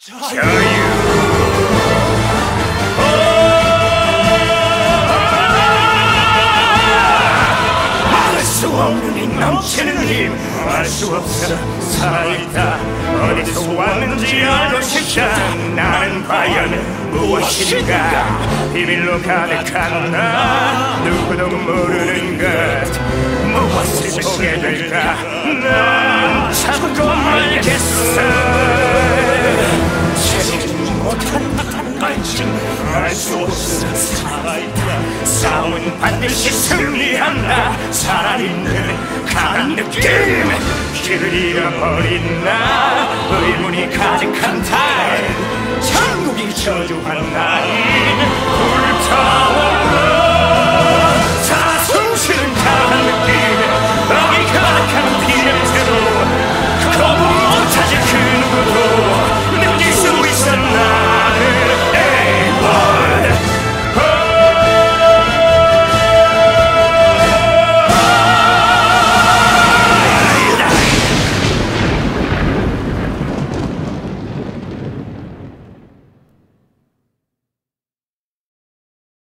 막을 수 없는 이 넘치는 힘, 알 수 없어 살아있다. 어디서 왔는지 알고 싶다. 나는 과연 무엇인가? 비밀로 가득한 나, 누구도 모르는 것. 무엇을 보게 될까? 난 참고 말겠어. 채우지 못한 갈증, 알 수 없어 살아있다. 싸움은 반드시 승리한다. 살아있는 강한 느낌, 길을 잃어버린 나, 의문이 가득한 달, 천국이 저주한 나인 불타.